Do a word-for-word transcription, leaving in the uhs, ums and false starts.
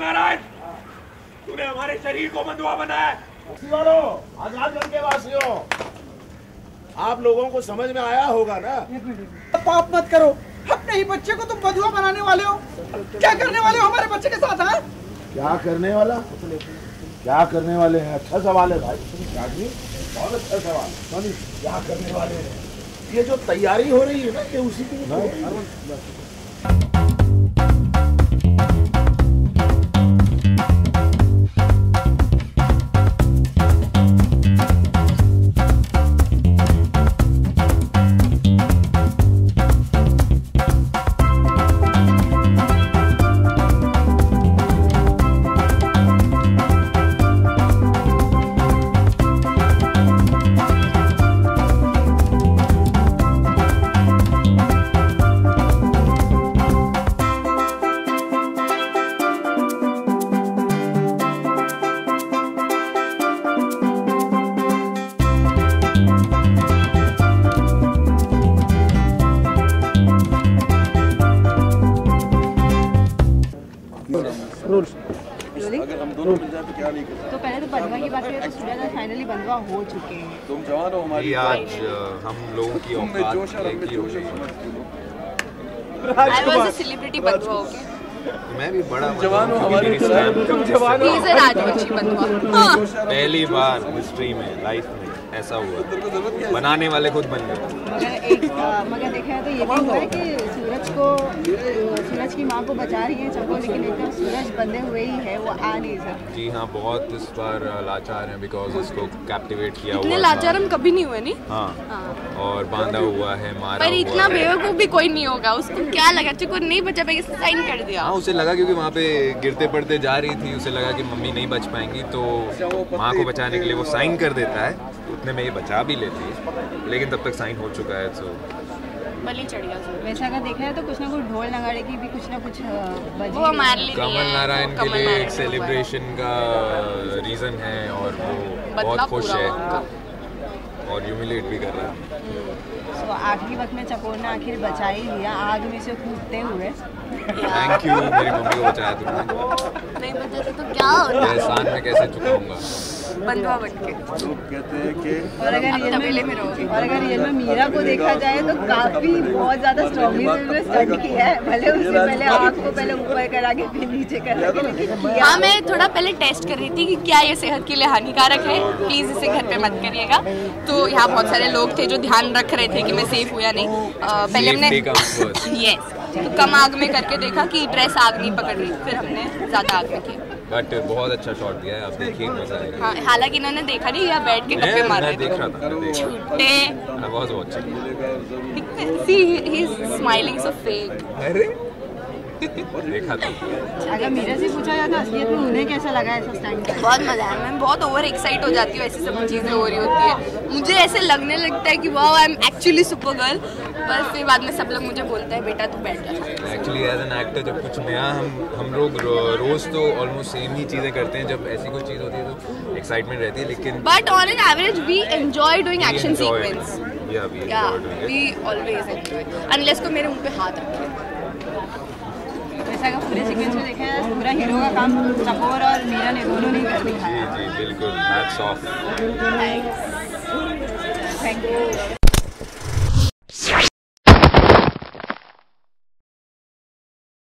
नारायण, तूने हमारे शरीर को बंधुआ बनाया। आजादगढ़ के वासियों, आप लोगों को समझ में आया होगा ना? पाप मत करो, अपने ही बच्चे को तुम बंधुआ बनाने वाले हो। क्या करने वाले हो हमारे बच्चे के साथ? हाँ, क्या करने वाला? क्या करने वाले हैं? अच्छा सवाल है भाई, राजवी, बहुत अच्छा सवाल। सोनी, क्या करने वाले हैं? ये जो तैयारी हो रही है ना, ये उसी की अगर हम दोनों मिल जाए तो क्या नहीं करते? तो पहले तो बंधुआ की बात करें तो सूरज फाइनली बंधुआ हो चुके हैं। तुम जवान हो हमारी। आज हम लोगों की औकात जोश और एक ही हो गई। I was a celebrity बंधुआ हो गया। मैं भी बड़ा जवान हो हमारी। तुम जवान He is a राजवंशी बंधुआ। हाँ। पहली बार हिस्ट्री में, लाइफ में ऐसा हुआ, बनाने वाले खुद बन गए। मगर एक आ, मगर देखा है तो ये भी हुआ है कि सूरज को सूरज की माँ को बचा रही है चको, लेकिन एकदम सूरज बंधे हुए ही है, वो आ नहीं सकता। जी हाँ, बहुत इस बार लाचार हैं बिकॉज इसको कैप्टिवेट किया हुआ इतने था। लाचार हम कभी नहीं हुए नहीं। हाँ, हाँ। और बांधा हुआ है, मारा पर हुआ इतना है। बेवकूफ भी कोई नहीं होगा। उसको क्या लगा चको नहीं बचा पाएगी, साइन कर दिया। हाँ, उसे लगा क्योंकि वहाँ पे गिरते पड़ते जा रही थी, उसे लगा कि मम्मी नहीं बच पाएंगी, तो माँ को बचाने के लिए वो साइन कर देता है, उतने में ये बचा भी लेती है, लेकिन तब तक साइन हो चुका है तो बलि चढ़ गया। वैसे अगर देखा है तो कुछ ना कुछ ढोल नगाड़े की भी कुछ ना कुछ बजी। वो हमारे लिए कमल नारायण के लिए एक सेलिब्रेशन का रीजन है और वो बहुत खुश है और ह्यूमिलेट भी कर रहा है। तो आखिरी वक्त में चकोर ने आखिर बचा ही लिया आग में से कूदते हुए। थैंक यू, मेरी मम्मी को बचाया तुमने। नहीं बचा तो क्या होता? एहसान में कैसे चुकाऊंगा? बंधुआ बन के। लोग कहते हैं कि और अगर रियल तबेले में में रहोगे। और अगर रियल में मीरा को देखा जाए तो काफी बहुत ज्यादा स्ट्रॉन्गली उन्होंने स्टंट किया है, भले उससे पहले आग को पहले ऊपर करा के फिर नीचे करा के, लेकिन किया। हाँ, मैं थोड़ा पहले टेस्ट कर रही थी कि क्या ये सेहत के लिए हानिकारक है, प्लीज इसे घर पे मत करिएगा। तो यहाँ बहुत सारे लोग थे जो ध्यान रख रहे थे कि मैं सेफ हूँ या नहीं। आ, पहले हमने यस तो कम आग में करके देखा कि ड्रेस आग नहीं पकड़ रही, फिर हमने ज्यादा आग में किया। बट बहुत अच्छा शॉट दिया है, आप देखिए मजा आएगा। हाँ, हालांकि इन्होंने देखा नहीं, या बैठ के गप्पे मार रहे मैं देख रहा था, मैं देख रहा छूटे। था, बहुत बहुत अच्छा। See, he's smiling so fake. अरे देखा था। अगर मीरा से पूछा जाए तो असलियत में उन्हें कैसा लगा ऐसा स्टंट करके? बहुत मजा आया। मैं बहुत ओवर एक्साइट हो जाती हूँ, ऐसी सब चीज़ें हो रही होती है, मुझे ऐसे लगने लगता है कि wow I am actually super girl. पर फिर बाद में सब लोग मुझे बोलते हैं बेटा तू बैठ जा। एक्चुअली एज एन एक्टर जब कुछ नया हम हम लोग रो, रोज तो ऑलमोस्ट सेम ही चीज़ें करते हैं, जब ऐसी कोई चीज़ होती है तो एक्साइटमेंट रहती है, लेकिन but on an average we enjoy doing action sequence. Yeah we yeah enjoy doing we always enjoy, unless को मेरे मुंह पे हाथ रखे। वैसे अगर पूरे सीक्वेंस में देखा है पूरा हीरो का काम चकोर और मीरा ने दोनों ने कर दिखाया। जी जी बिल्कुल, हैट्स ऑफ। Thank you.